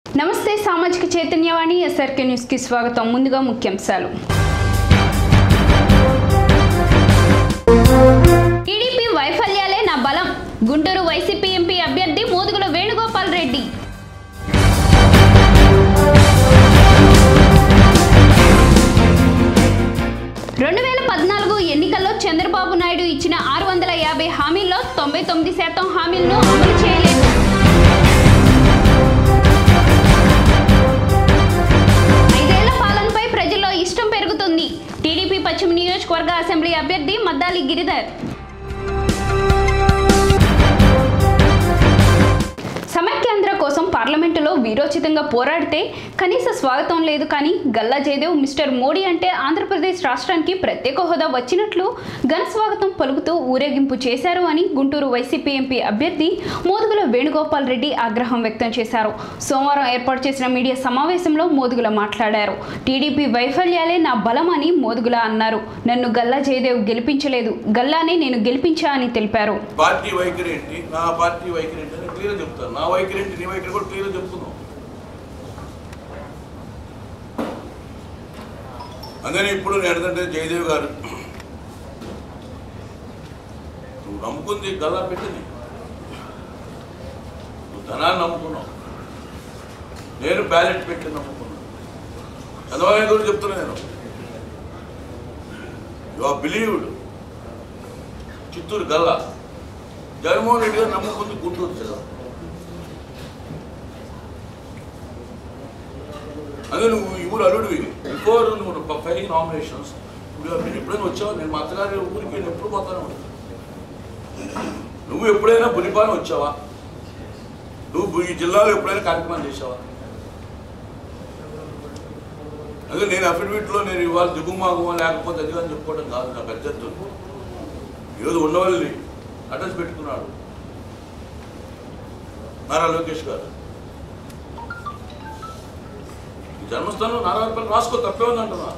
నమస్తే సామాజిక చైతన్యవాణి SRK news కి స్వాగతం. ముందుగా ముఖ్యాంశాలు. టీడీపీ వైఫల్యాలే నా బలం. గుంటూరు వైసీపీ ఎంపీ అభ్యర్థి మోదుగుల వేణుగోపాల్ రెడ్డి. ఎన్నికల్లో చంద్రబాబు నాయుడు ఇచ్చిన 650 హామీల్లో 99% హామీలను అమలు చేయలేదు. ఐదేళ్ల పాలనపై ప్రజల్లో ఇష్టం పెరుగుతుంది. టీడీపీ పశ్చిమ నియోజకవర్గ అసెంబ్లీ అభ్యర్థి మద్దాలి గిరిధర్. సమైక్యాంధ్ర కోసం పార్లమెంటులో వీరోచితంగా పోరాడితే కనీస స్వాగతం లేదు. కానీ గల్లా జయదేవ్ మిస్టర్ మోడీ అంటే ఆంధ్రప్రదేశ్ రాష్ట్రానికి ప్రత్యేక హోదా వచ్చినట్లు ఘన స్వాగతం పలుకుతూ ఊరేగింపు చేశారు అని గుంటూరు వైసీపీ ఎంపీ అభ్యర్థి మోదుగుల వేణుగోపాల్ రెడ్డి ఆగ్రహం వ్యక్తం చేశారు. సోమవారం ఏర్పాటు చేసిన మీడియా సమావేశంలో మోదుగుల మాట్లాడారు. టీడీపీ వైఫల్యాలే నా బలం అని మోదుగుల అన్నారు. నన్ను గల్లా జయదేవ్ గెలిపించలేదు, గల్లానే నేను గెలిపించా అని తెలిపారు. పార్టీ వైఖరి ఏంటి, నా పార్టీ వైఖరి ఏంటి అని క్లియర్ చెప్తాను. నా వైఖరి ఏంటి, నీ వైఖరి కూడా క్లియర్ చెప్తున్నావు. అందుకని ఇప్పుడు ఏంటంటే జయదేవ్ గారు నువ్వు నమ్ముకుంది గల్లా పెట్టింది, నువ్వు ధనాన్ని నమ్ముకున్నావు, నేను బ్యాలెట్ పెట్టి నమ్ముకున్నాను. చంద్రబాబు గురించి చెప్తున్నా నేను. You are believed Chittoor Galla. Jaganmohan Reddy గారు నమ్ముకుంది గుంటూరు జిల్లా. అదే నువ్వు ఊరు అల్లుడివి. బిఫోర్ నువ్వు ఫైలింగ్ నామినేషన్స్ నేను ఎప్పుడైనా వచ్చావా? నేను మా అత్తగారి ఊరికి నేను ఎప్పుడు పోతాను. నువ్వు ఎప్పుడైనా బునిపాలెం వచ్చావా? నువ్వు ఈ జిల్లాలో ఎప్పుడైనా కార్యక్రమం చేసావా? అదే నేను అఫిడవిట్లో నేను ఇవాళ దిగుమాగుమా లేకపోతే అది అని చెప్పుకోవడం కాదు. నాకు అభ్యర్థులు ఈరోజు ఉండవల్లి అడ్రస్ పెట్టుకున్నాడు నారా లోకేష్ గారు. జన్మస్థానంలో నారావారిపల్లి రాసుకో, తప్పే ఉందంటున్నా.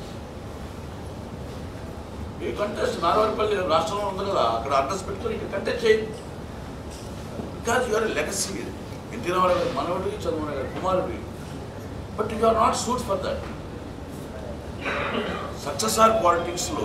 ఏ కంటెస్ట్ నారావారిపల్లి రాష్ట్రంలో ఉంది కదా, అక్కడ అడ్రస్ పెట్టుకొని ఇక్కడ కంటెస్ట్ చేయి. Because you're legacy. NT Rama Rao గారు మనవడికి, చంద్రబాబు గారు కుమారుడికి. But you are not suit for that. Success or పాలిటిక్స్లో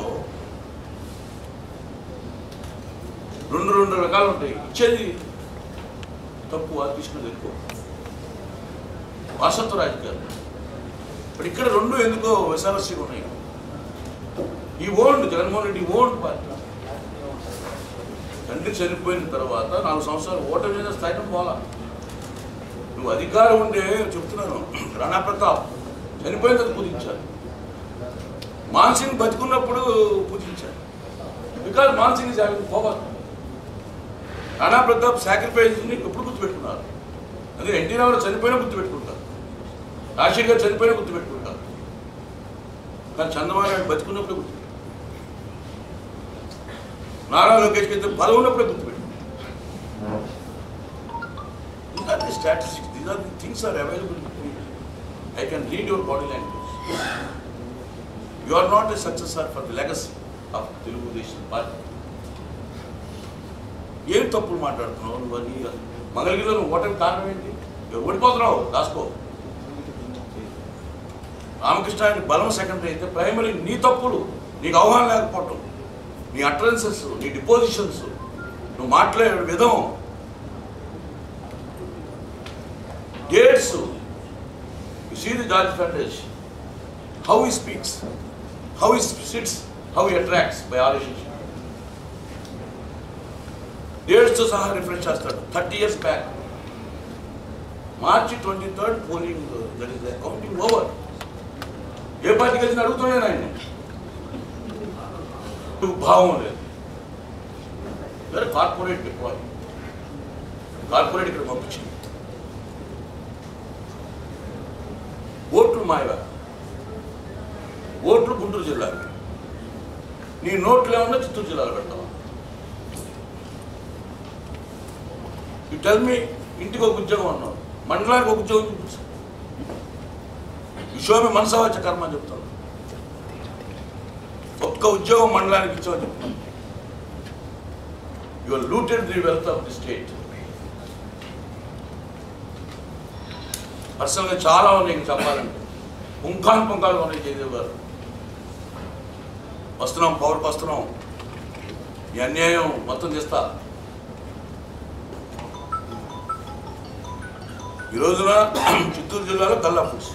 రెండు రకాలు ఉంటాయి. ఇచ్చేది తక్కువ, తీసుకునేది ఎక్కువ. వారసత్వ రాజకీయాలు. బట్ ఇక్కడ రెండు ఎందుకో విసారస్యంగా ఉన్నాయి. ఈ old Jaganmohan Reddy old party. తండ్రి చనిపోయిన తర్వాత 4 సంవత్సరాలు ఓటర్ మీద స్థాయిలో పోలా. నువ్వు అధికారం ఉండే చెప్తున్నాను. రాణా ప్రతాప్ చనిపోయిన తర్వాత పూజించారు. మాన్సింగ్ బతుకున్నప్పుడు పూజించారు. బికాజ్ మాన్సింగ్ జాగ్రత్త పోవాలి. రాణా ప్రతాప్ సాక్రిఫైస్ని ఎప్పుడు గుర్తుపెట్టుకున్నారు. అదే ఎన్టీ రామారావు చనిపోయినా గుర్తుపెట్టుకుంటారు, రాజశేఖర్ గారు చనిపోయినా గుర్తుపెట్టుకుంటారు. కానీ చంద్రబాబు నాయుడు బతుకున్నప్పుడే గుర్తుపెట్టు, నారా లోకేష్ గారు బలం ఉన్నప్పుడే గుర్తుపెట్టుకుంటారు. These are the statistics. These are the things are available to me. I can read your body language. You are not a successor for the legacy of Telugu Desam Party. ఏం తప్పులు మాట్లాడుతున్నావు నువ్వు? అని మంగళగిరిలో నువ్వు ఓటమి కారణం ఏంటి? ఓడిపోతున్నావు, రాసుకో. రామకృష్ణ బలం సెకండరీ అయితే ప్రైమరీ నీ తప్పులు, నీకు అవగాహన లేకపోవటం, నీ అటరెన్సెస్, నీ డిపోజిషన్స్, నువ్వు మాట్లాడే విధం, dates. You see the George Fernandes, how he speaks, how he sits, how he attracts by ఆలోచించి డేట్స్తో సహా రిఫరెన్స్ చేస్తాడు. 30 years back March 23rd polling, that is the counting over. ఏ పార్టీ కలిసి అడుగుతున్నాను ఆయన. నువ్వు భావం లేదు. వేరే కార్పొరేట్ డిప్లాయ్, కార్పొరేట్ ఇక్కడ పంపించింది. ఓట్లు మాయవా, ఓట్లు గుంటూరు జిల్లాకి. నీ నోట్లు ఏమన్నా చిత్తూరు జిల్లాలో పెడతావా? You tell me. ఇంటికి ఒక ఉద్యోగం అన్నావు, మండలానికి ఒక ఉద్యోగం చూపించు. విశ్వమి మనసవాచ కర్మ చెప్తాను. ఒక్క ఉద్యోగం మండలానికి ఇచ్చామని చెప్తాను. You are looted the wealth of the state. పర్సనల్గా చాలా ఉన్నాయి ఇంకా చెప్పాలంటే. పుంఖాలు ఉన్నాయి జయదేవ్ గారు. వస్తున్నాం, పవర్కి వస్తున్నాం, ఈ అన్యాయం మొత్తం చేస్తా. ఈ రోజున చిత్తూరు జిల్లాలో గల్లా ఫుడ్స్,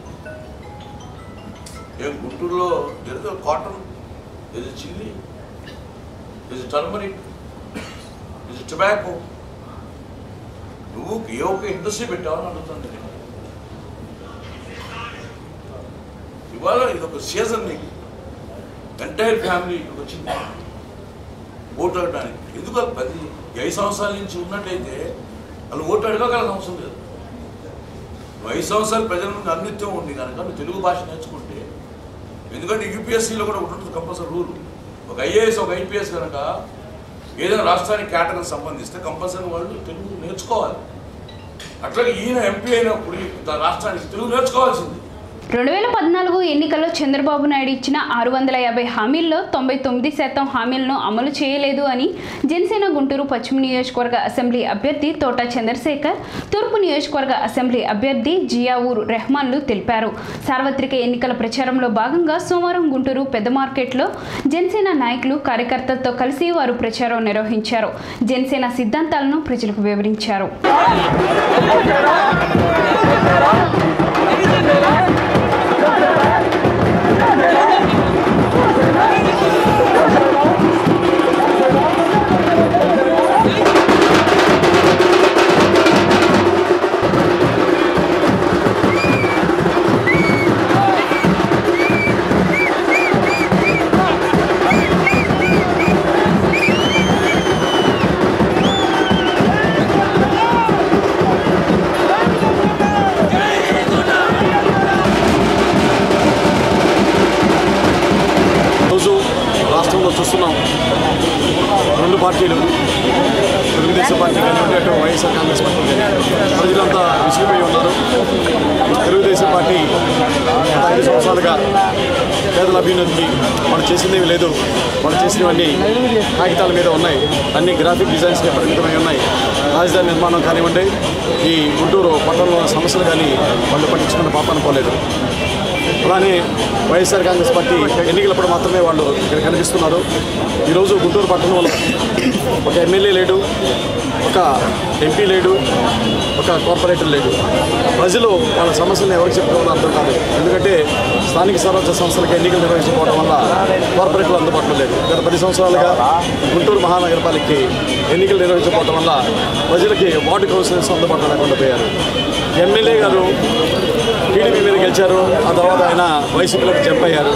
ఏం గుంటూరులో జరిగితే కాటన్, ఇది చిల్లీ, ఇది టర్మరిక్, ఇది టొబాకో. నువ్వు ఏ ఒక్క ఇండస్ట్రీ పెట్టావని అడుగుతుంది. ఇవాళ ఇది ఒక సీజన్, నీకు ఎంటైర్ ఫ్యామిలీ ఇక్కడికి వచ్చింది ఓటు అడగడానికి. ఎందుకు 5 సంవత్సరాల నుంచి ఉన్నట్టయితే వాళ్ళు ఓటు అడగగల అవసరం లేదు. 5 సంవత్సరాలు ప్రజల నుండి అన్నిత్యం ఉంది కనుక నువ్వు తెలుగు భాష నేర్చుకుంటే, ఎందుకంటే యూపీఎస్సీలో కూడా ఉంటుంది కంపల్సరీ రూల్. ఒక ఐఏఎస్ ఒక ఐపీఎస్ కనుక ఏదైనా రాష్ట్రానికి కేటగిరీకి సంబంధిస్తే కంపల్సరీ వాళ్ళు తెలుగు నేర్చుకోవాలి. అట్లాగే ఈయన ఎంపీ అయినప్పుడు రాష్ట్రానికి తెలుగు నేర్చుకోవాల్సింది. 2014 ఎన్నికల్లో చంద్రబాబు నాయుడు ఇచ్చిన 650 హామీల్లో 99% హామీలను అమలు చేయలేదు అని జనసేన గుంటూరు పశ్చిమ నియోజకవర్గ అసెంబ్లీ అభ్యర్థి తోట చంద్రశేఖర్, తూర్పు నియోజకవర్గ అసెంబ్లీ అభ్యర్థి జియాఊర్ రెహమాన్లు తెలిపారు. సార్వత్రిక ఎన్నికల ప్రచారంలో భాగంగా సోమవారం గుంటూరు పెద్ద మార్కెట్లో జనసేన నాయకులు, కార్యకర్తలతో కలిసి వారు ప్రచారం నిర్వహించారు. జనసేన సిద్ధాంతాలను ప్రజలకు వివరించారు. చూస్తున్నాం, 2 పార్టీలు, తెలుగుదేశం పార్టీ కానివ్వండి, అటు వైఎస్ఆర్ కాంగ్రెస్ పార్టీ కానీ ప్రజలంతా విసిగిపోయి ఉన్నారు. తెలుగుదేశం పార్టీ గత 5 సంవత్సరాలుగా పేదల అభ్యున్నతికి వాళ్ళు చేసిందేమి లేదు. వాళ్ళు చేసినవన్నీ కాగితాల మీద ఉన్నాయి, అన్ని గ్రాఫిక్ డిజైన్స్కి పరిమితమై ఉన్నాయి. రాజధాని నిర్మాణం కానివ్వండి, ఈ గుంటూరు పట్టణంలో సమస్యలు కానీ వాళ్ళు పట్టించుకున్న పాపాన పోలేదు. అలానే వైఎస్ఆర్ కాంగ్రెస్ పార్టీ ఎన్నికలప్పుడు మాత్రమే వాళ్ళు ఇక్కడ కనిపిస్తున్నారు. ఈరోజు గుంటూరు పట్టణంలో ఒక ఎమ్మెల్యే లేడు, ఒక ఎంపీ లేడు, ఒక కార్పొరేటర్ లేడు. ప్రజలు వాళ్ళ సమస్యలను ఎవరికి చెప్పుకోవాలో అర్థం కాదు. ఎందుకంటే స్థానిక స్వరాజ్య సంస్థలకు ఎన్నికలు నిర్వహించకపోవడం వల్ల కార్పొరేటర్లు అందుబాటులో లేదు. గత 10 సంవత్సరాలుగా గుంటూరు మహానగరపాలికకి ఎన్నికలు నిర్వహించకపోవడం వల్ల ప్రజలకి వార్డు కౌన్సిలర్స్ అందుబాటులో లేకుండా పోయారు. ఎమ్మెల్యే గారు టీడీపీ మీద గెలిచారు, ఆ తర్వాత ఆయన వైసీపీలోకి జంప్ అయ్యారు.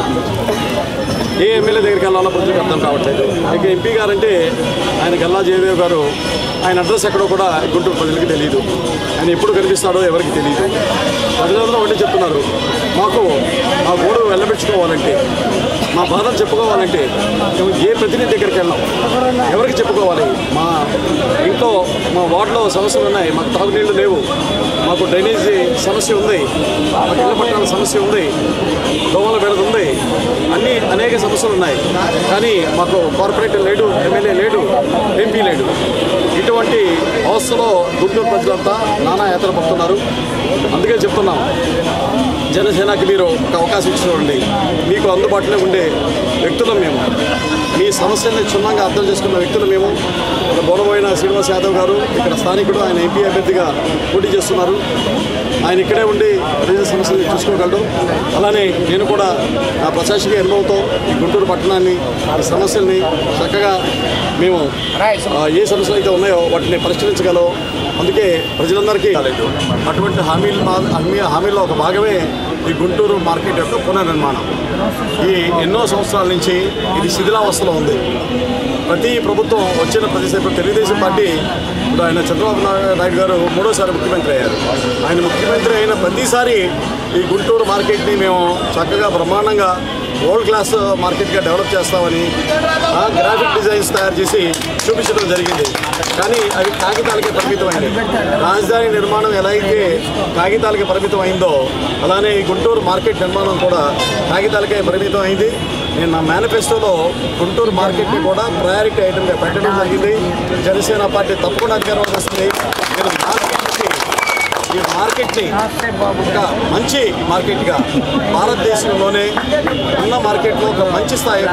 ఏ ఎమ్మెల్యే దగ్గరికి వెళ్ళాలో ప్రజలకు అర్థం కావట్లేదు. ఇక ఎంపీ గారంటే ఆయన గల్లా జయదేవ్ గారు, ఆయన అడ్రస్ ఎక్కడో కూడా గుంటూరు ప్రజలకి తెలియదు. ఆయన ఎప్పుడు కనిపిస్తాడో ఎవరికి తెలియదు. ప్రజలందరూ ఒకటే చెప్తున్నారు, మాకు మా గోడు వెళ్ళబెట్టుకోవాలంటే, మా బాధలు చెప్పుకోవాలంటే ఏ ప్రతినిధి దగ్గరికి వెళ్ళాం, ఎవరికి చెప్పుకోవాలి? మా ఇంట్లో మా వార్డులో సమస్యలు ఉన్నాయి, మాకు తాగునీళ్ళు లేవు, మాకు డ్రైనేజీ సమస్య ఉంది, మాకు ఇళ్ల పట్టాల సమస్య ఉంది, దోమల బెడద ఉంది, అనేక సమస్యలు ఉన్నాయి. కానీ మాకు కార్పొరేటర్ లేడు, ఎమ్మెల్యే లేడు, ఎంపీ లేడు. ఇటువంటి అవస్థలో గుంటూరు ప్రజలంతా నానా యాత్ర పడుతున్నారు. అందుకే చెప్తున్నాం, జనసేనకి మీరు ఒక అవకాశం ఇచ్చినవ్వండి. మీకు అందుబాటులో ఉండే వ్యక్తులం మేము, మీ సమస్యల్ని క్షుణ్ణంగా అర్థం చేసుకున్న వ్యక్తులు మేము. బోనబోయిన శ్రీనివాస్ యాదవ్ గారు ఇక్కడ స్థానికుడు, ఆయన ఎంపీ అభ్యర్థిగా పోటీ చేస్తున్నారు. ఆయన ఇక్కడే ఉండి ప్రజల సమస్యలు చూసుకోగలడు. అలానే నేను కూడా నా ప్రశాసనిక అనుభవంతో ఈ గుంటూరు పట్టణాన్ని, ఈ సమస్యల్ని చక్కగా మేము ఏ సమస్యలు అయితే ఉన్నాయో వాటిని పరిష్కరించగలం. అందుకే ప్రజలందరికీ కాలేదు. అటువంటి హామీల్లో ఒక భాగమే ఈ గుంటూరు మార్కెట్ యొక్క పునర్నిర్మాణం. ఈ ఎన్నో సంవత్సరాల నుంచి ఇది శిథిలావస్థలో ఉంది. ప్రతి ప్రభుత్వం వచ్చిన ప్రతిసారి తెలుగుదేశం పార్టీ, ఇప్పుడు ఆయన చంద్రబాబు నాయుడు గారు 3వ సారి ముఖ్యమంత్రి అయ్యారు. ఆయన ముఖ్యమంత్రి అయిన ప్రతిసారి ఈ గుంటూరు మార్కెట్ని మేము చక్కగా బ్రహ్మాండంగా వరల్డ్ క్లాస్ మార్కెట్గా డెవలప్ చేస్తామని గ్రాఫిక్ డిజైన్స్ తయారు చేసి చూపించడం జరిగింది. కానీ అవి కాగితాలకే పరిమితమైంది. రాజధాని నిర్మాణం ఎలా అయితే కాగితాలకి పరిమితం అయిందో అలానే ఈ గుంటూరు మార్కెట్ నిర్మాణం కూడా కాగితాలకే పరిమితం అయింది. నేను నా మేనిఫెస్టోలో గుంటూరు మార్కెట్ని కూడా ప్రయారిటీ ఐటమ్గా పెట్టడం జరిగింది. జనసేన పార్టీ తప్పకుండా అధికారంలోకి వస్తుంది. నేను ఈ మార్కెట్ని ఒక మంచి మార్కెట్గా భారతదేశంలోనే ఉన్న మార్కెట్లో ఒక మంచి స్థాయి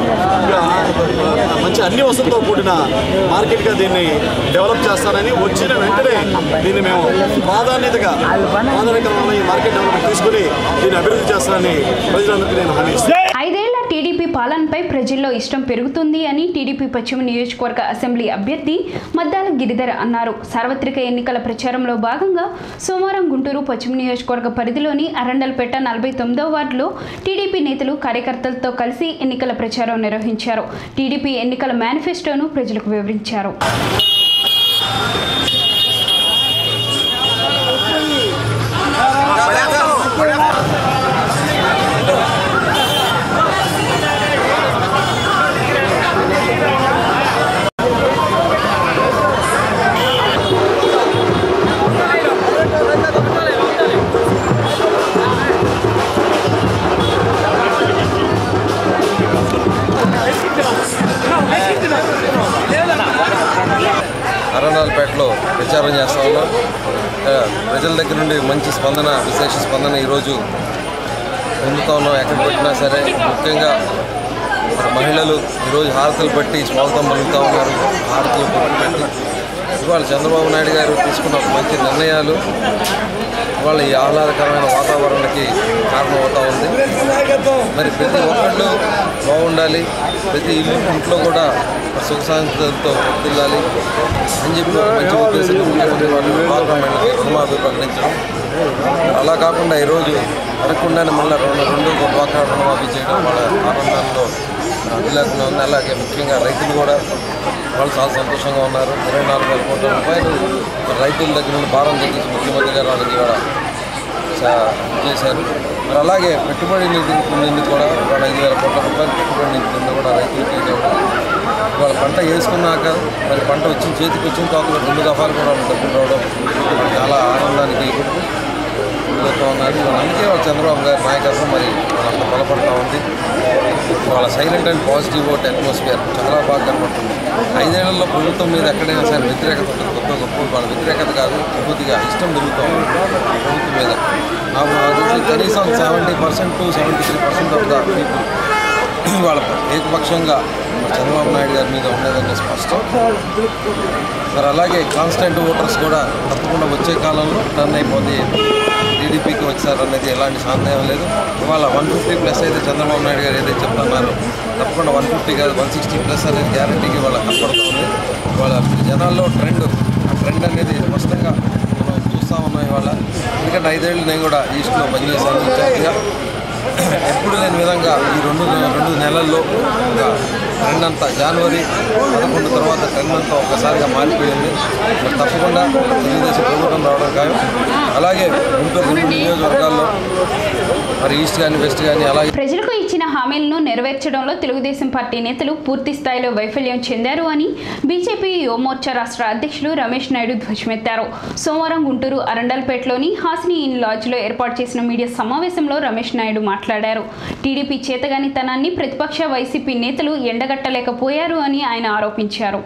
మంచి అన్ని వసతులతో కూడిన మార్కెట్గా దీన్ని డెవలప్ చేస్తానని వచ్చిన వెంటనే దీన్ని మేము ప్రాధాన్యక్రమంలో ఈ మార్కెట్ డెవలప్మెంట్ తీసుకుని దీన్ని అభివృద్ధి చేస్తానని ప్రజలందరికీ నేను హామీ ఇస్తాను. 5 ఏళ్ల టీడీపీ పాలనపై ప్రజల్లో ఇష్టం పెరుగుతుంది అని టీడీపీ పశ్చిమ నియోజకవర్గ అసెంబ్లీ అభ్యర్థి మద్దాల గిరిధర్ అన్నారు. సార్వత్రిక ఎన్నికల ప్రచారంలో భాగంగా సోమవారం గుంటూరు పశ్చిమ నియోజకవర్గ పరిధిలోని అరండల్పేట 49వ వార్డులో టీడీపీ నేతలు కార్యకర్తలతో కలిసి ఎన్నికల ప్రచారం నిర్వహించారు. టీడీపీ ఎన్నికల మేనిఫెస్టోను ప్రజలకు వివరించారు. అరండల్పేటలో ప్రచారం చేస్తా ఉన్నాం. ప్రజల దగ్గర నుండి మంచి స్పందన, విశేష స్పందన ఈరోజు పొందుతూ ఉన్నాం. ఎక్కడ పెట్టినా సరే ముఖ్యంగా మహిళలు ఈరోజు హారతలు పట్టి స్వాగతం పలుకుతూ ఉన్నారు. హారతలు పెట్టి ఇవాళ చంద్రబాబు నాయుడు గారు తీసుకున్న మంచి నిర్ణయాలు ఇవాళ ఈ ఆహ్లాదకరమైన వాతావరణానికి కారణమవుతూ ఉంది. మరి ప్రతి ఒక్కళ్ళు బాగుండాలి, ప్రతి ఇంట్లో కూడా సుఖశాంతులతో వర్తిల్లాలి అని చెప్పి మంచి ఉద్దేశంతో ముఖ్యమంత్రి వాళ్ళు పార్లమెంట్కి రుణమాఫీ ప్రకటించడం. అలా కాకుండా ఈరోజు అడగకుండానే మళ్ళీ రెండు డ్వాక్రా రుణమాఫీ చేయడం వాళ్ళ ఆనందంలో అదిలేకుండా ఉంది. అలాగే ముఖ్యంగా రైతులు కూడా వాళ్ళు చాలా సంతోషంగా ఉన్నారు. 24,000 కోట్ల రూపాయలు రైతుల దగ్గర నుండి భారం తగ్గించి ముఖ్యమంత్రి గారు వాళ్ళకి కూడా చేశారు. మరి అలాగే పెట్టుబడి నిధి కూడా వాళ్ళ 5,000 కోట్ల రూపాయలు పెట్టుబడి నిధి కింద కూడా రైతులకి వాళ్ళ పంట వేసుకున్నాక మరి పంట వచ్చిన చేతికి వచ్చిన తర్వాత 2 దఫాలు కూడా డబ్బులు రావడం చాలా ఆనందానికి గురవుతూ ఉన్నారు. అందుకే వాళ్ళ చంద్రబాబు గారి నాయకత్వం మరి వాళ్ళంత బలపడుతూ ఉంది. వాళ్ళ silent and positive vote atmosphere చాలా బాగా కనబడుతుంది. 5 ఏళ్లలో ప్రభుత్వం మీద ఎక్కడైనా సరే వ్యతిరేకత ఉంటుంది. గొప్ప వాళ్ళ వ్యతిరేకత కాదు, పూర్తిగా ఇష్టం పెరుగుతూ ఉంది ప్రభుత్వం మీద. నాకు తెలిసి కనీసం 70% to 73% ఆఫ్ ద పీపుల్ వాళ్ళ ఏకపక్షంగా చంద్రబాబు నాయుడు గారి మీద ఉండేదని స్పష్టం. మరి అలాగే కాన్స్టెంట్ ఓటర్స్ కూడా తప్పకుండా వచ్చే కాలంలో టర్న్ అయిపోతే టీడీపీకి వచ్చారనేది ఎలాంటి సందేహం లేదు. ఇవాళ 150+ అయితే చంద్రబాబు నాయుడు గారు ఏదైతే చెప్తున్నారో తప్పకుండా 150 కాదు 160+ అనేది గ్యారంటీకి వాళ్ళ కనపడుతుంది. వాళ్ళ జనాల్లో ఆ ట్రెండ్ అనేది స్పష్టంగా మనం చూస్తూ ఉన్నాం ఇవాళ. ఎందుకంటే 5 ఏళ్ళు నేను కూడా ఈస్ట్లో పనిచేశాను ఇన్ఛార్జిగా. ఎప్పుడు లేని విధంగా ఈ రెండు నెలల్లో ట్రెండ్ అంతా జనవరి 11 తర్వాత ట్రెండ్ అంతా ఒక్కసారిగా మారిపోయింది. తప్పకుండా తెలుగుదేశం ప్రభుత్వం రావడం ఖాయం. అలాగే గుంటూరు 2 నియోజకవర్గాల్లో మరి ఈస్ట్ కానీ వెస్ట్ కానీ అలాగే ప్రజలకు ఇచ్చిన హామీలను నెరవేర్చడంలో తెలుగుదేశం పార్టీ నేతలు పూర్తి స్థాయిలో వైఫల్యం చెందారు అని బీజేపీ యువమోర్చా రాష్ట్ర అధ్యక్షులు రమేష్ నాయుడు ధ్వజమెత్తారు. సోమవారం గుంటూరు అరండల్పేటలోని హాసిని ఇన్ లాడ్జ్లో ఏర్పాటు చేసిన మీడియా సమావేశంలో రమేష్ నాయుడు మాట్లాడారు. టీడీపీ చేతగానితనాన్ని ప్రతిపక్ష వైసీపీ నేతలు ఎండగట్టలేకపోయారు అని ఆయన ఆరోపించారు.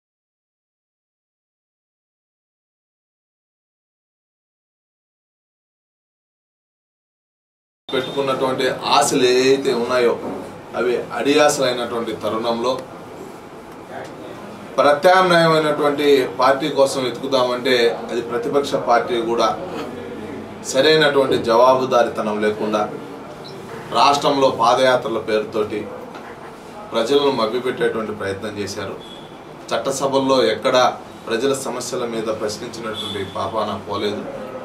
పెట్టుకున్నటువంటి ఆశలు ఏవైతే ఉన్నాయో అవి అడియాసలైనటువంటి తరుణంలో ప్రత్యామ్నాయమైనటువంటి పార్టీ కోసం వెతుకుదామంటే అది ప్రతిపక్ష పార్టీ కూడా సరైనటువంటి జవాబుదారీతనం లేకుండా రాష్ట్రంలో పాదయాత్రల పేరుతోటి ప్రజలను మభ్యపెట్టేటువంటి ప్రయత్నం చేశారు. చట్టసభల్లో ఎక్కడ ప్రజల సమస్యల మీద ప్రశ్నించినటువంటి పాపాన పోలేదు.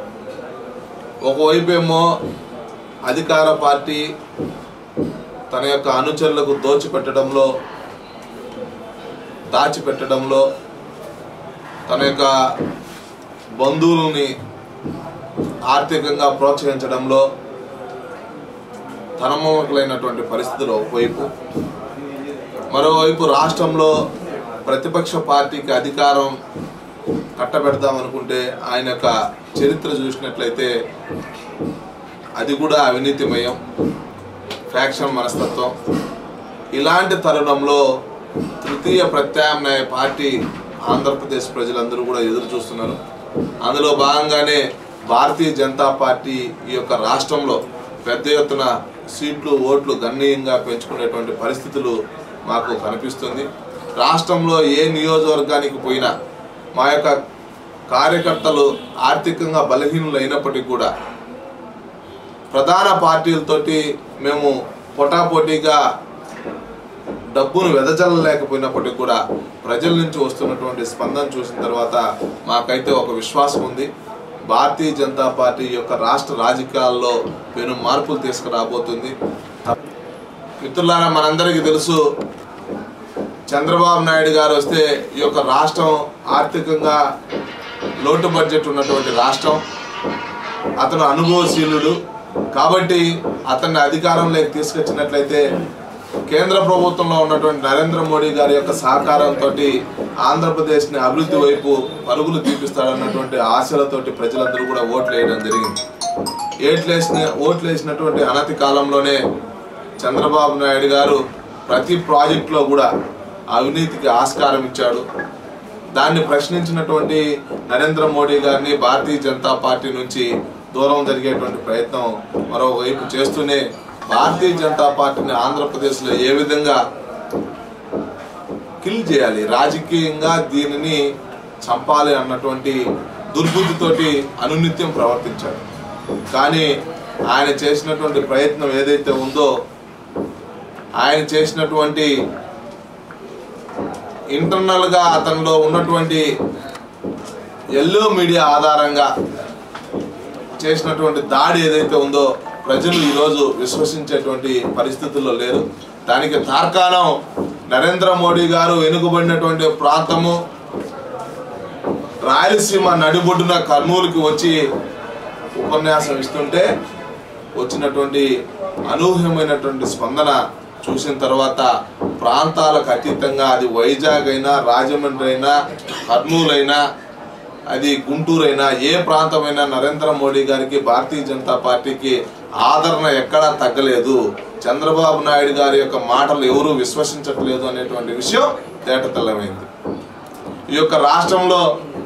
ఒకవైపేమో అధికార పార్టీ తన యొక్క అనుచరులకు దాచిపెట్టడంలో తన యొక్క బంధువులని ఆర్థికంగా ప్రోత్సహించడంలో తనమోకలైనటువంటి పరిస్థితులు ఒకవైపు, మరోవైపు రాష్ట్రంలో ప్రతిపక్ష పార్టీకి అధికారం కట్టబెడదామనుకుంటే ఆయన యొక్క చరిత్ర చూసినట్లయితే అది కూడా అవినీతిమయం, ఫ్యాక్షన్ మనస్తత్వం. ఇలాంటి తరుణంలో తృతీయ ప్రత్యామ్నాయ పార్టీ ఆంధ్రప్రదేశ్ ప్రజలందరూ కూడా ఎదురు చూస్తున్నారు. అందులో భాగంగానే భారతీయ జనతా పార్టీ ఈ యొక్క రాష్ట్రంలో పెద్ద ఎత్తున సీట్లు ఓట్లు గణనీయంగా పెంచుకునేటువంటి పరిస్థితులు మాకు కనిపిస్తుంది. రాష్ట్రంలో ఏ నియోజకవర్గానికి పోయినా మా యొక్క కార్యకర్తలు ఆర్థికంగా బలహీనులు అయినప్పటికీ కూడా ప్రధాన పార్టీలతోటి మేము పోటాపోటీగా డబ్బును వెదజల్లలేకపోయినప్పటికీ కూడా ప్రజల నుంచి వస్తున్నటువంటి స్పందన చూసిన తర్వాత మాకైతే ఒక విశ్వాసం ఉంది. భారతీయ జనతా పార్టీ యొక్క రాష్ట్ర రాజకీయాల్లో పెను మార్పులు తీసుకురాబోతుంది. మిత్రులారా, మనందరికీ తెలుసు, చంద్రబాబు నాయుడు గారు వస్తే ఈ యొక్క రాష్ట్రం ఆర్థికంగా లోటు బడ్జెట్ ఉన్నటువంటి రాష్ట్రం. అతను అనుభవశీలుడు కాబట్టి అతన్ని అధికారంలోకి తీసుకొచ్చినట్లయితే కేంద్ర ప్రభుత్వంలో ఉన్నటువంటి నరేంద్ర మోడీ గారి యొక్క సహకారంతో ఆంధ్రప్రదేశ్ని అభివృద్ధి వైపు పరుగులు తీపిస్తాడన్నటువంటి ఆశలతోటి ప్రజలందరూ కూడా ఓట్లు వేయడం జరిగింది. ఓట్లు వేసినటువంటి అనతి కాలంలోనే చంద్రబాబు నాయుడు గారు ప్రతి ప్రాజెక్టులో కూడా అవినీతికి ఆస్కారం ఇచ్చాడు. దాన్ని ప్రశ్నించినటువంటి నరేంద్ర మోడీ గారిని భారతీయ జనతా పార్టీ నుంచి దూరం జరిగేటువంటి ప్రయత్నం మరోవైపు చేస్తూనే భారతీయ జనతా పార్టీని ఆంధ్రప్రదేశ్లో ఏ విధంగా కిల్ చేయాలి, రాజకీయంగా దీనిని చంపాలి అన్నటువంటి దుర్బుద్ధితోటి అనునిత్యం ప్రవర్తించాడు. కానీ ఆయన చేసినటువంటి ప్రయత్నం ఏదైతే ఉందో, ఆయన చేసినటువంటి ఇంటర్నల్గా అతనిలో ఉన్నటువంటి ఎల్లో మీడియా ఆధారంగా చేసినటువంటి దాడి ఏదైతే ఉందో ప్రజలు ఈరోజు విశ్వసించేటువంటి పరిస్థితుల్లో లేరు. దానికి తార్కాణం నరేంద్ర మోడీ గారు వెనుకబడినటువంటి ప్రాంతము రాయలసీమ నడిబొడ్డున కర్నూలుకి వచ్చి ఉపన్యాసం ఇస్తుంటే వచ్చినటువంటి అనూహ్యమైనటువంటి స్పందన చూసిన తర్వాత ప్రాంతాలకు అతీతంగా అది వైజాగ్ అయినా, రాజమండ్రి అయినా, కర్నూలు అయినా, అది గుంటూరు అయినా, ఏ ప్రాంతమైనా నరేంద్ర మోడీ గారికి భారతీయ జనతా పార్టీకి ఆదరణ ఎక్కడా తగ్గలేదు. చంద్రబాబు నాయుడు గారి యొక్క మాటలు ఎవరూ విశ్వసించట్లేదు అనేటువంటి విషయం తేటతెల్లమైంది. ఈ యొక్క రాష్ట్రంలో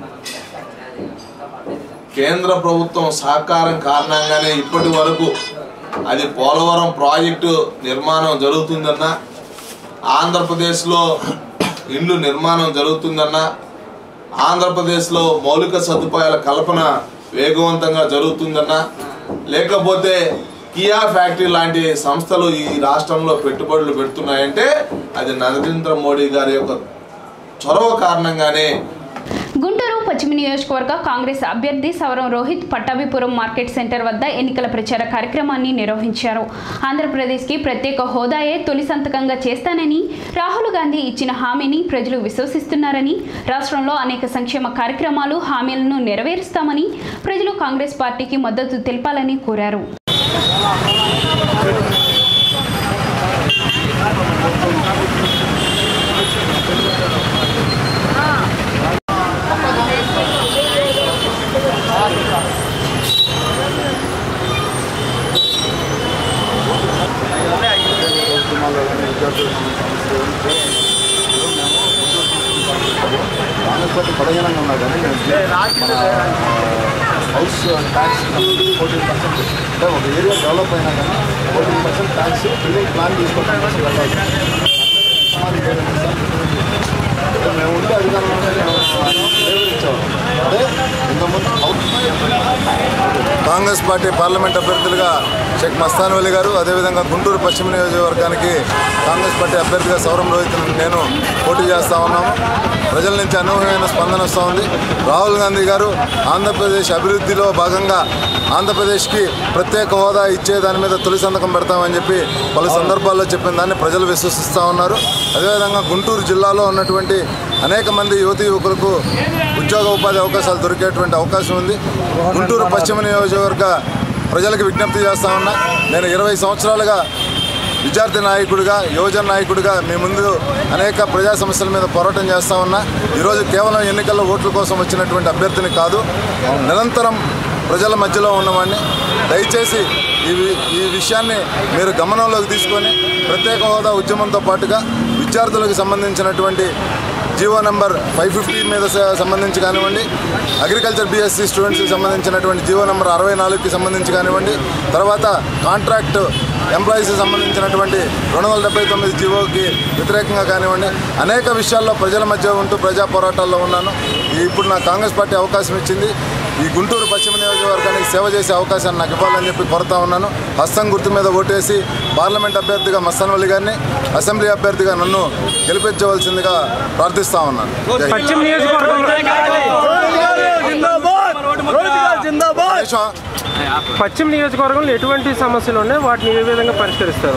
కేంద్ర ప్రభుత్వం సహకారం కారణంగానే ఇప్పటి వరకు అది పోలవరం ప్రాజెక్టు నిర్మాణం జరుగుతుందన్నా, ఆంధ్రప్రదేశ్లో ఇండ్లు నిర్మాణం జరుగుతుందన్నా, ఆంధ్రప్రదేశ్లో మౌలిక సదుపాయాల కల్పన వేగవంతంగా జరుగుతుందన్నా, లేకపోతే కియా ఫ్యాక్టరీ లాంటి సంస్థలు ఈ రాష్ట్రంలో పెట్టుబడులు పెడుతున్నాయంటే అది నరేంద్ర మోడీ గారి యొక్క చొరవ కారణంగానే. గుంటూరు పశ్చిమ నియోజకవర్గ కాంగ్రెస్ అభ్యర్థి సవరం రోహిత్ పట్టాభిపురం మార్కెట్ సెంటర్ వద్ద ఎన్నికల ప్రచార కార్యక్రమాన్ని నిర్వహించారు. ఆంధ్రప్రదేశ్కి ప్రత్యేక హోదాయే తొలి సంతకంగా చేస్తానని, రాహుల్ గాంధీ ఇచ్చిన హామీని ప్రజలు విశ్వసిస్తున్నారని, రాష్ట్రంలో అనేక సంక్షేమ కార్యక్రమాలు, హామీలను నెరవేరుస్తామని ప్రజలు కాంగ్రెస్ పార్టీకి మద్దతు తెలపాలని కోరారు. బలహీనంగా ఉన్నా కానీ మన హౌస్ ట్యాక్స్ 14%, అంటే ఒక ఏరియా డెవలప్ అయినా కానీ 14% ట్యాక్స్ బిల్డింగ్ ప్లాన్ తీసుకోవడానికి వెళ్ళాలి. మేము ఉంటే అధికారంలో ఇచ్చేవాళ్ళం. అదే ఇంతకుముందు కాంగ్రెస్ పార్టీ పార్లమెంట్ అభ్యర్థులుగా షేక్ మస్తాన్ వలీ గారు, అదేవిధంగా గుంటూరు పశ్చిమ నియోజకవర్గానికి కాంగ్రెస్ పార్టీ అభ్యర్థిగా సవరం రోహిత్ నేను పోటీ చేస్తూ ఉన్నాము. ప్రజల నుంచి అనూహ్యమైన స్పందన వస్తూ ఉంది. రాహుల్ గాంధీ గారు ఆంధ్రప్రదేశ్ అభివృద్ధిలో భాగంగా ఆంధ్రప్రదేశ్కి ప్రత్యేక హోదా ఇచ్చే దాని మీద తొలి సంతకం పెడతామని చెప్పి పలు సందర్భాల్లో చెప్పిన దాన్ని ప్రజలు విశ్వసిస్తూ ఉన్నారు. అదేవిధంగా గుంటూరు జిల్లాలో ఉన్నటువంటి అనేక మంది యువతీ యువకులకు ఉద్యోగ ఉపాధి అవకాశాలు దొరికేటువంటి అవకాశం ఉంది. గుంటూరు పశ్చిమ నియోజకవర్గ ప్రజలకు విజ్ఞప్తి చేస్తూ ఉన్నా, నేను 20 సంవత్సరాలుగా విద్యార్థి నాయకుడిగా, యువజన నాయకుడిగా మీ ముందు అనేక ప్రజా సమస్యల మీద పోరాటం చేస్తూ ఉన్నా. ఈరోజు కేవలం ఎన్నికల్లో ఓట్ల కోసం వచ్చినటువంటి అభ్యర్థిని కాదు, నిరంతరం ప్రజల మధ్యలో ఉన్నవాడిని. దయచేసి ఈ విషయాన్ని మీరు గమనంలోకి తీసుకొని ప్రత్యేక హోదా ఉద్యమంతో పాటుగా విద్యార్థులకు సంబంధించినటువంటి జీవో నెంబర్ 550 మీద సంబంధించి కానివ్వండి, అగ్రికల్చర్ బీఎస్సీ స్టూడెంట్స్కి సంబంధించినటువంటి జీవో నెంబర్ 64కి సంబంధించి కానివ్వండి, తర్వాత కాంట్రాక్ట్ ఎంప్లాయీస్కి సంబంధించినటువంటి 279 జీవోకి వ్యతిరేకంగా కానివ్వండి, అనేక విషయాల్లో ప్రజల మధ్య ఉంటూ ప్రజా పోరాటాల్లో ఉన్నాను. ఇప్పుడు నాకు కాంగ్రెస్ పార్టీ అవకాశం ఇచ్చింది. ఈ గుంటూరు పశ్చిమ నియోజకవర్గానికి సేవ చేసే అవకాశాన్ని నాకు ఇవ్వాలని చెప్పి కోరుతా ఉన్నాను. హస్తం గుర్తు మీద ఓటేసి పార్లమెంట్ అభ్యర్థిగా మస్తాన్ వలి గారిని, అసెంబ్లీ అభ్యర్థిగా నన్ను గెలిపించవలసిందిగా ప్రార్థిస్తా ఉన్నాను. పశ్చిమ నియోజకవర్గంలో ఎటువంటి సమస్యలు ఉన్నాయి, వాటిని ఏ విధంగా పరిష్కరిస్తారు?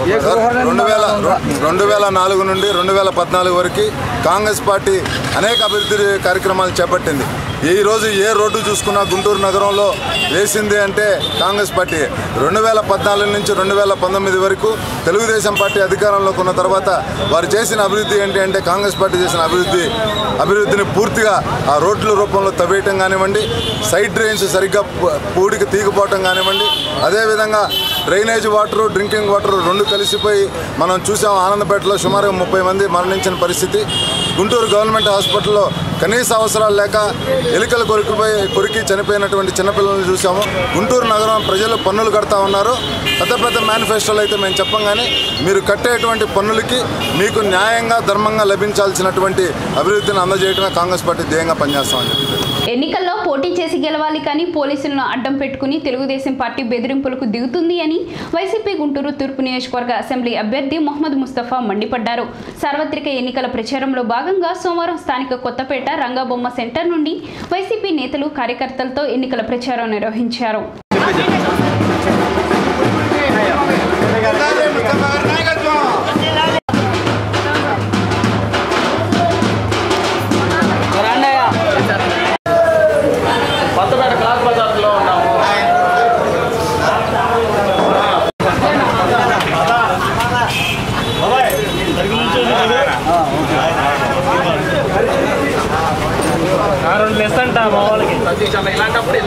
2004 నుండి 2014 వరకు కాంగ్రెస్ పార్టీ అనేక అభివృద్ధి కార్యక్రమాలు చేపట్టింది. ఈ రోజు ఏ రోడ్డు చూసుకున్నా గుంటూరు నగరంలో వేసింది అంటే కాంగ్రెస్ పార్టీ. 2014 నుంచి 2019 వరకు తెలుగుదేశం పార్టీ అధికారంలోకి ఉన్న తర్వాత వారు చేసిన అభివృద్ధి ఏంటి అంటే కాంగ్రెస్ పార్టీ చేసిన అభివృద్ధిని పూర్తిగా ఆ రోడ్ల రూపంలో తవ్వేయటం కానివ్వండి, సైడ్ డ్రైన్స్ సరిగ్గా పూడికి తీగిపోవటం కానివ్వండి, అదేవిధంగా డ్రైనేజ్ వాటరు, డ్రింకింగ్ వాటర్ రెండు కలిసిపోయి మనం చూసాం. ఆనందపేటలో సుమారుగా 30 మంది మరణించిన పరిస్థితి. గుంటూరు గవర్నమెంట్ హాస్పిటల్లో కనీస అవసరాలు లేక ఎలుకలు కొరికి చనిపోయినటువంటి చిన్నపిల్లలను చూసాము. గుంటూరు నగరం ప్రజలు పన్నులు కడతా ఉన్నారు. పెద్ద పెద్ద మేనిఫెస్టోలు అయితే మేము చెప్పం, కానీ మీరు కట్టేటువంటి పన్నులకి మీకు న్యాయంగా ధర్మంగా లభించాల్సినటువంటి అభివృద్ధిని అందజేయడమే కాంగ్రెస్ పార్టీ ధ్యేయంగా పనిచేస్తామని చెప్పి. ఎన్నికల్లో పోటీ చేసి గెలవాలి కానీ పోలీసులను అడ్డం పెట్టుకుని తెలుగుదేశం పార్టీ బెదిరింపులకు దిగుతుంది అని వైసీపీ గుంటూరు తూర్పు నియోజకవర్గ అసెంబ్లీ అభ్యర్థి మొహమ్మద్ ముస్తఫా మండిపడ్డారు. సార్వత్రిక ఎన్నికల ప్రచారంలో భాగంగా సోమవారం స్థానిక కొత్తపేట రంగబొమ్మ సెంటర్ నుండి వైసీపీ నేతలు కార్యకర్తలతో ఎన్నికల ప్రచారం నిర్వహించారు. ఇలాంటప్పుడు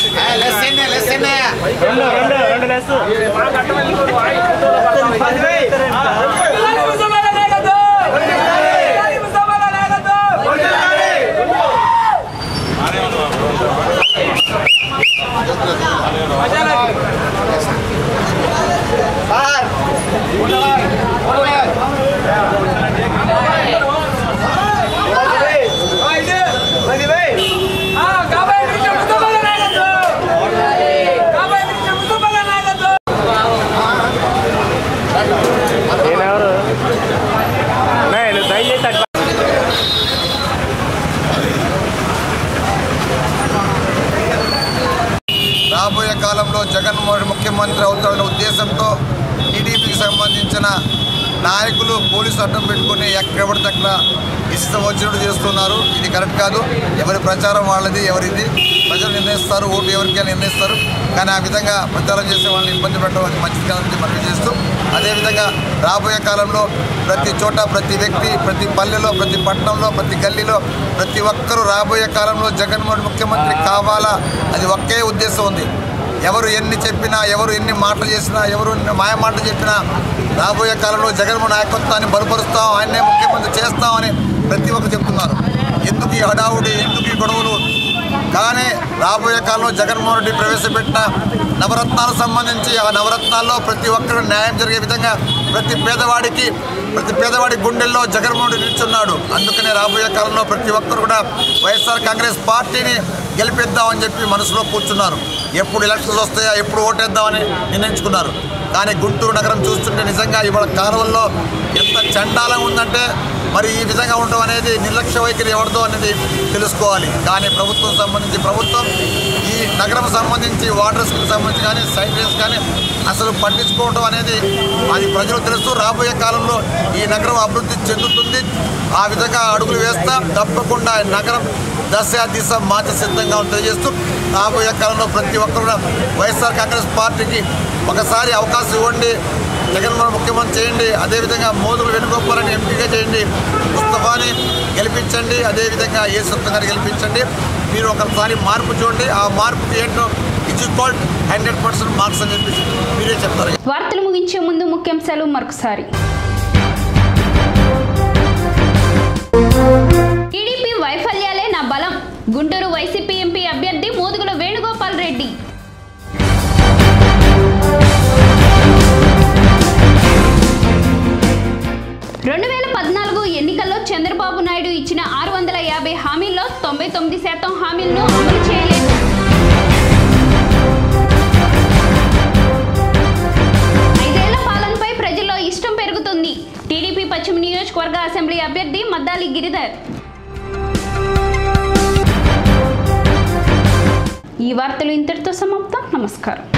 రాబోయే కాలంలో జగన్మోహన్ ముఖ్యమంత్రి అవుతాడనే ఉద్దేశంతో టీడీపీకి సంబంధించిన నాయకులు పోలీసు అడ్డం పెట్టుకుని ఎక్కడెక్కడ అక్కడ ఇష్టం వచ్చినట్టు చేస్తున్నారు. ఇది కరెక్ట్ కాదు. ఎవరి ప్రచారం వాళ్ళది, ఎవరిది ప్రజలు నిర్ణయిస్తారు, ఓటు ఎవరికి నిర్ణయిస్తారు. కానీ ఆ విధంగా ప్రచారం చేసే వాళ్ళని ఇబ్బంది పెట్టడం అది మంచిది కాదని మనవి చేస్తూ, అదేవిధంగా రాబోయే కాలంలో ప్రతి చోట, ప్రతి వ్యక్తి, ప్రతి పల్లెలో, ప్రతి పట్టణంలో, ప్రతి గల్లీలో ప్రతి ఒక్కరూ రాబోయే కాలంలో జగన్మోహన్ ముఖ్యమంత్రి కావాలా, అది ఒకే ఉద్దేశం ఉంది. ఎవరు ఎన్ని చెప్పినా, ఎవరు ఎన్ని మాటలు చేసినా, ఎవరు మాయ మాటలు చెప్పినా రాబోయే కాలంలో జగన్మోహన్ నాయకత్వాన్ని బలపరుస్తాం, ఆయన్నే ముఖ్యమంత్రి చేస్తామని ప్రతి ఒక్కరు చెప్తున్నారు. ఎందుకు ఈ హడావుడి, ఎందుకు ఈ గొడవలు? కానీ రాబోయే కాలంలో జగన్మోహన్ రెడ్డి ప్రవేశపెట్టిన నవరత్నాలకు సంబంధించి ఆ నవరత్నాల్లో ప్రతి ఒక్కరు న్యాయం జరిగే విధంగా ప్రతి పేదవాడి గుండెల్లో జగన్మోహన్ రెడ్డి నిల్చున్నాడు. అందుకనే రాబోయే కాలంలో ప్రతి ఒక్కరు కూడా వైఎస్ఆర్ కాంగ్రెస్ పార్టీని గెలిపిద్దామని చెప్పి మనసులో కూర్చున్నారు. ఎప్పుడు ఎలక్షన్స్ వస్తాయా, ఎప్పుడు ఓటేద్దామని నిర్ణయించుకున్నారు. కానీ గుంటూరు నగరం చూస్తుంటే నిజంగా ఇవాళ కాలువల్లో ఎంత చండాలంగా ఉందంటే మరి ఈ విధంగా ఉండడం అనేది నిర్లక్ష్య వైఖరి ఎవరిదో అనేది తెలుసుకోవాలి. కానీ ప్రభుత్వం ఈ నగరం సంబంధించి వాటర్ స్కీమ్ సంబంధించి కానీ సైట్స్ కానీ అసలు పట్టించుకోవడం అనేది అది ప్రజలు తెలుస్తూ రాబోయే కాలంలో ఈ నగరం అభివృద్ధి చెందుతుంది. ఆ విధంగా అడుగులు వేస్తాం. తప్పకుండా నగరం దిశ మార్చ సిద్ధంగా తెలియజేస్తూ రాబోయే కాలంలో ప్రతి ఒక్కరు వైఎస్ఆర్ కాంగ్రెస్ పార్టీకి ఒకసారి అవకాశం ఇవ్వండి, జగన్మోహన్ ముఖ్యమంత్రి చేయండి. అదేవిధంగా మోదుగుల వేణుగోపాలని ఎంపీగా చేయండి, ముస్తఫాని గెలిపించండి, అదేవిధంగా యేసురత్నం గారిని గెలిపించండి. మీరు ఒకసారి మార్పు చూడండి. ఆ మార్పుకి ఏంటో ఇట్స్ కాల్డ్ 100% మార్క్స్ అని చెప్పి మీరే చెప్తారు. వార్తలు ముగించే ముందు ముఖ్యాంశాలు మరొకసారి. గుంటూరు వైసీపీ ఎంపీ అభ్యర్థి మోదుగుల వేణుగోపాల్ రెడ్డి. ఎన్నికల్లో చంద్రబాబు నాయుడు ఇచ్చిన 650 హామీల్లో 99% హామీలను అమలు చేయలేదు. ఐదేళ్ల పాలనపై ప్రజల్లో ఇష్టం పెరుగుతుంది. టీడీపీ పశ్చిమ నియోజకవర్గ అసెంబ్లీ అభ్యర్థి మద్దాలి గిరిధర్. ఈ వార్తలు ఇంతటితో సమాప్తం. నమస్కారం.